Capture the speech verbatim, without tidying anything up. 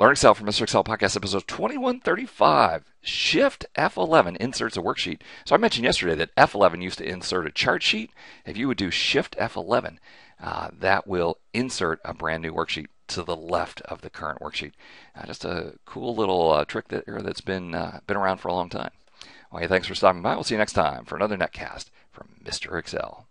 Learn Excel from Mister Excel podcast episode twenty-one thirty-five. Shift F eleven inserts a worksheet. So I mentioned yesterday that F eleven used to insert a chart sheet. If you would do Shift F eleven, uh, that will insert a brand new worksheet to the left of the current worksheet. Uh, just a cool little uh, trick that, that's been, uh, been around for a long time. Well, hey, thanks for stopping by. We'll see you next time for another netcast from Mister Excel.